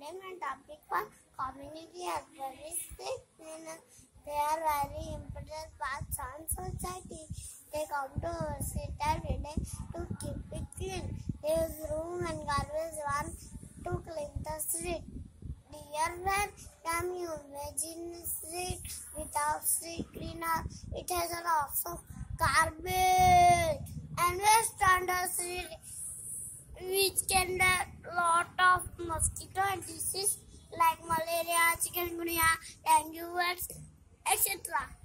name and topic for community services. They are very important parts on society. They come to our street every day to keep it clean. They use room and garbage one to clean the street. Dear friend, can you imagine a street without street cleaner? It has a lot of garbage and waste on the street, which can get lot of mosquito and disease like malaria, chikungunya, dengue, etc.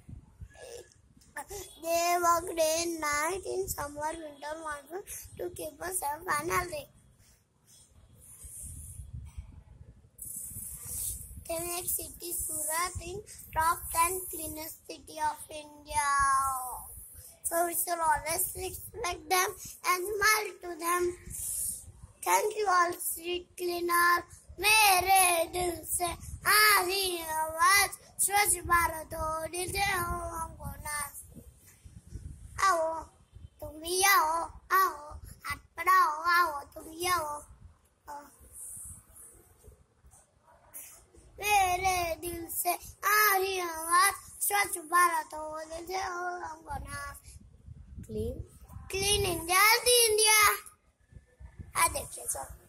They work day and night in summer, winter, monsoon to keep us safe and healthy. They make city Surat in top 10 cleanest city of India. So we should always respect them and smile to them. Thank you all street cleaner. मेरे दिल से आ रही आवाज स्वच्छ भारत हो दिल से हो हमको नाच आओ तुम भी आओ हाथ बढ़ाओ आओ तुम भी आओ मेरे दिल से आ रही आवाज स्वच्छ भारत हो दिल से हो हमको नाच क्लीन इंडिया हेल्दी इंडिया देखिए सब